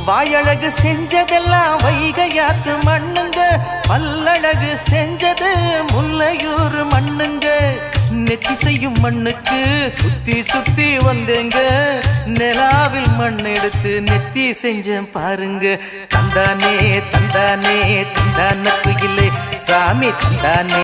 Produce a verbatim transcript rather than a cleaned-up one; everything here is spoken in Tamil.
வாயழகு செஞ்சதெல்லாம் வைகையாத்து மண்ணுங்க, பல்லழகு செஞ்சது முல்லையூர் மண்ணுங்க. நெத்தி செய்யும் மண்ணுக்கு சுத்தி சுத்தி வந்தேங்க, நிலாவில் மண் எடுத்து நெத்தி செஞ்சேன் பாருங்க. தந்தானே தந்தானே தந்தான குயிலே சாமி தந்தானே.